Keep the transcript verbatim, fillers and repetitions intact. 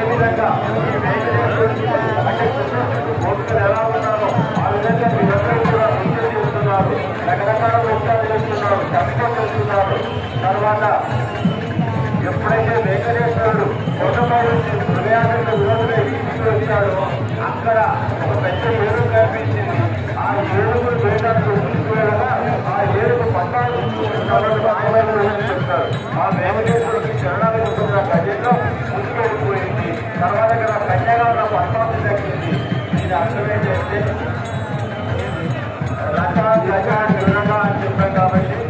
అదేవిధంగా ఈ వెంకటేశ్వరుడికి అంటే భక్తులు ఎలా ఉన్నారో ఆ విధంగా మీరందరూ కూడా పూజలు చేస్తున్నారు, రకరకాల వృత్తాలు చేస్తున్నారు, చక్కగా చేస్తున్నారు. తర్వాత ఎప్పుడైతే వెంకటేశ్వరుడు కొండపై నుంచి హృదయానికి విరోధులై ఇంటికి వచ్చాడో అక్కడ ఒక పెద్ద ఏనుగు కనిపించింది. ఆ ఏనుగులు వేయడానికి తీసుకువెళ్ళగా ఆ ఏనుగు పట్టాలు చెప్తారు. ఆ వెంకటేశ్వరుడికి శరణాలు ఉంటున్న గజంలో ముందుకు వెళ్ళిపోయింది. తర్వాత ఇక్కడ కన్యగా ఉన్న పట్టాలు తగ్గింది. దీని అర్థం ఏంటంటే రథ గజ శరణగా అని చెప్పాం కాబట్టి